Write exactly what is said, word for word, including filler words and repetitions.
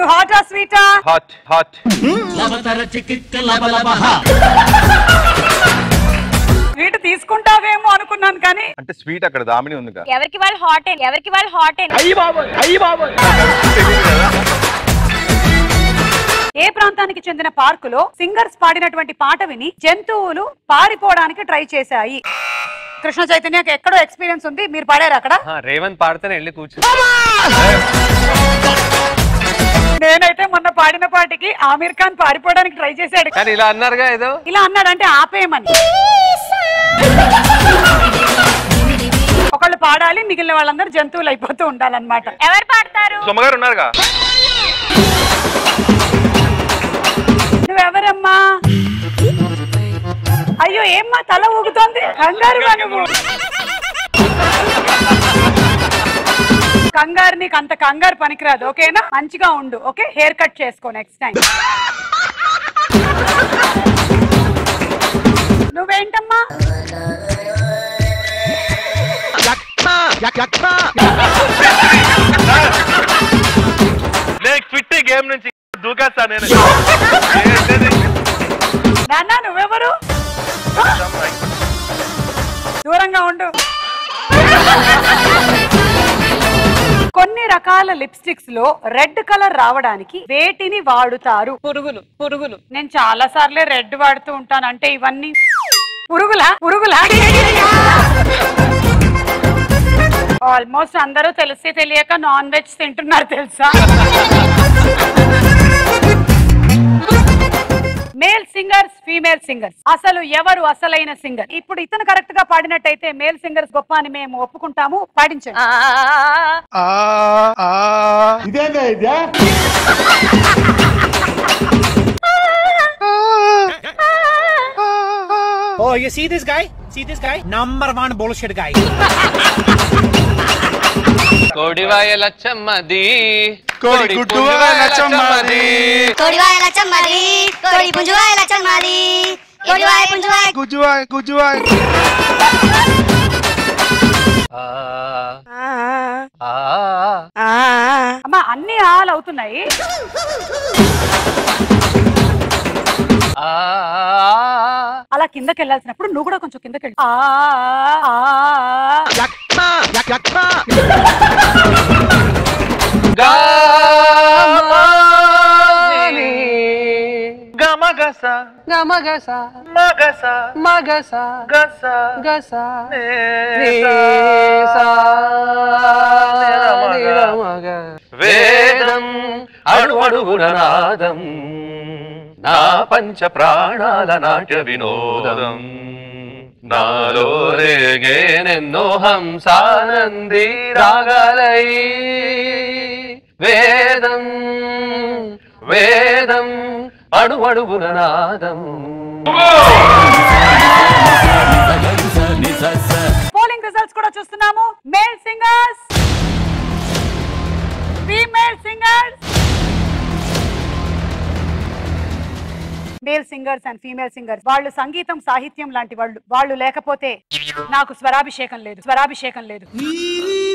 నువ్వు హాటా స్వీటా? Hot hot. స్వీట్ తీసుకుంటావేమో అనుకున్నాను కానీ అంటే స్వీట్ అక్కడ దామిని ఉంది కదా. ఎవరికి వాళ్ళు హాట్ ఎవరికి వాళ్ళు హాట్ అయ్యి బాబోయ్ అయ్యి బాబోయ్. ఏ ప్రాంతానికి చెందిన పార్కులో సింగర్స్ పాడినటువంటి పాట విని జంతువులు పారిపోవడానికి ట్రై చేశాయి? కృష్ణ చైతన్యకి ఎక్కడో ఎక్స్పీరియన్స్ ఉంది, మీరు పాడారు అక్కడ? రేవంత్ పాడితేనే వెళ్ళి కూర్చో. నేనైతే మొన్న పాడిన పాటికి ఆమీర్ ఖాన్ పారిపోవడానికి ట్రై చేశాడు. కానీ ఇలా అన్నారుగా ఏదో ఇలా అన్నాడంటే ఆపేయమని. ఒకళ్ళు పాడాలి, మిగిలిన వాళ్ళందరూ జంతువులు అయిపోతూ ఉండాలన్నమాట. ఎవరు పాడతారు? సుమగారు ఉన్నారుగా. నువ్వెవరమ్మా? అయ్యో ఏమ్మా తల ఊగుతోంది, కంగారుగా నువ్వు. కంగారు నీకు అంత కంగారు పనికిరాదు, ఓకేనా? మంచిగా ఉండు, ఓకే? హెయిర్ కట్ చేసుకో నెక్స్ట్ టైం. నువ్వేంటమ్మా? నేను క్విట్ గేమ్ నుంచి దూకేస్తా నేను. నాన్న నువ్వెవరు? దూరంగా ఉండు. కొన్ని రకాల లిప్స్టిక్స్ లో రెడ్ కలర్ రావడానికి వేటిని వాడుతారు? పురుగులు. పురుగులు. నేను చాలా సార్లే రెడ్ వాడుతూ ఉంటాను. అంటే ఇవన్నీ పురుగులా? పురుగులా? ఆల్మోస్ట్ అందరూ తెలిసి తెలియక నాన్ వెజ్ తింటున్నారు తెలుసా? మేల్ సింగర్స్, ఫీమేల్ సింగర్స్, అసలు ఎవరు అసలైన సింగర్? ఇప్పుడు ఇతను కరెక్ట్ గా పాడినట్టయితే మేల్ సింగర్స్ గొప్ప అని మేము ఒప్పుకుంటాము. పాడించండి. Oh, you see this guy? See this guy? Number one bullshit guy. కోడివాయ లచ్చమ్మది, కోడి గుడ్డువాయ లచ్చమ్మది, కోడివాయ లచ్చమ్మది, కోడి పుంజువాయ లచ్చమ్మది, కోడివాయ పుంజువాయ గుజ్జువాయ గుజ్జువాయ. అమ్మా అన్ని ఆల్ అవుతున్నాయి. అలా కిందకి వెళ్ళాల్సినప్పుడు నువ్వు కూడా కొంచెం కిందకి వెళ్ళి గమగస గమగస మగస మగస గస గస వేదం అడుగడుగున నాదం, నా పంచ ప్రాణాల నాట్య వినోదం, నాలో రేగేనెన్నో హంసానంది రాగాలై. వేదం వేదం అడుగడుగున నాదం. పోలింగ్ రిజల్ట్స్ కూడా చూస్తున్నాము. Male singers, female singers. Male singers and female singers వాళ్ళు సంగీతం సాహిత్యం లాంటి వాళ్ళు. వాళ్ళు లేకపోతే నాకు స్వరాభిషేకం లేదు, స్వరాభిషేకం లేదు.